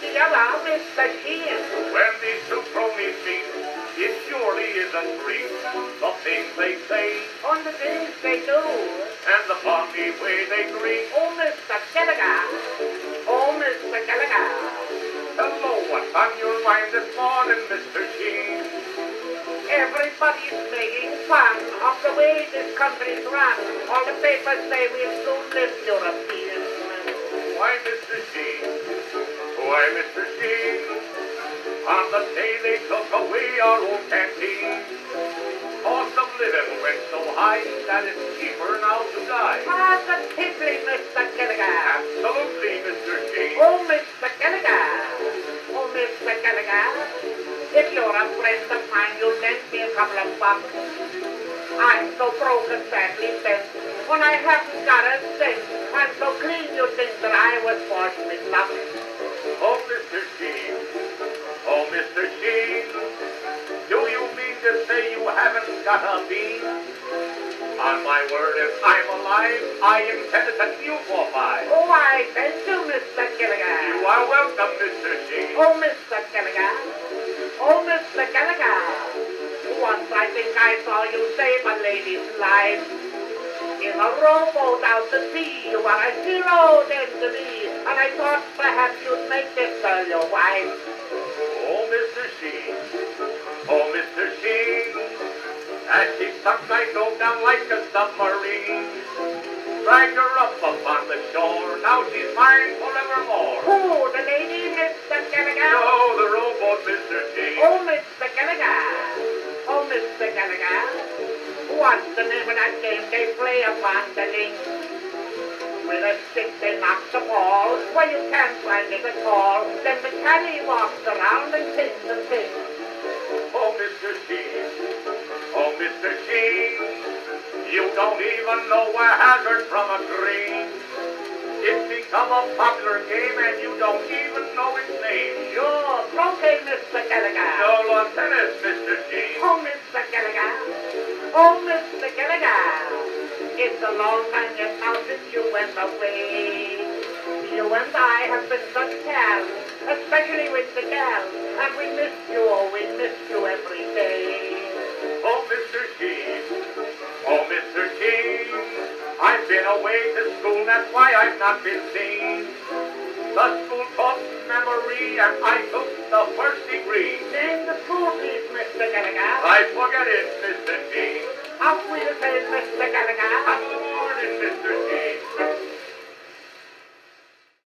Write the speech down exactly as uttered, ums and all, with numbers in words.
the other, Mister Shean. When these two cronies meet, it surely isn't Greek. The things they say, On the things they do. and the funny way they greet. Oh, Mister Gallagher. Oh, Mister Gallagher. Hello, what's on your mind this morning, Mister Shean? Everybody's making fun of the way this country's run. All the papers say we'll soon live European. Why, Mister Shean? Why, Mister Shean? On the day they took away our old canteen, cost of living went so high that it's cheaper now to die. Positively, Mister Gallagher. Absolutely, Mister Shean. Oh, Mister Gallagher. Oh, Mister Gallagher. If you're a friend of mine, you'll lend me a couple of bucks. I'm so broke and badly bent. When I haven't got a cent, I'm so clean you think that I was forced with luck. Oh, Mister Shean. Oh, Mister Shean. Do you mean to say you haven't got a bean? On my word, if I'm alive, I intend to take you for five. Oh, I thank you, Mister Gallagher. You are welcome, Mister Shean. Oh, Mister Gallagher. Oh, Mister Gallagher. Once I think I saw you save a lady's life. In a rowboat out to sea, you are a hero then to me. And I thought perhaps you'd make this girl your wife. Oh, Mister Shean. Oh, Mister Shean. As she sucked my dove down like a submarine, dragged her up upon the shore. Now she's mine forevermore. Who, the lady, Mister Gallagher? No, the rowboat, Mister Shean. Oh, Mister Gallagher. Oh, Mister Gallagher. What's the name of that game they play upon the link? With a stick they knock the ball where you can't find it at all. Then the caddy walks around and sings and sings. Oh, Mister Shean. Oh, Mister Shean. You don't even know a hazard from a green. It's become a popular game and you don't even know its name. Sure, croquet, Mister Gallagher. No lawn tennis, Mister Shean. Oh, Mister Gallagher. Oh, Mister Gallagher. It's a long time yet now since you went away. You and I have been such pals, especially with the gal. And we miss you, oh, we miss you every day. Oh, Mister Shean. Oh, Mister Shean. I've been away to school, that's why I've not been seen. The school taught memory and I took the first degree. Name the school, please, Mister Gallagher. I forget it, Mister Shean. Up with the Mister Gallagher.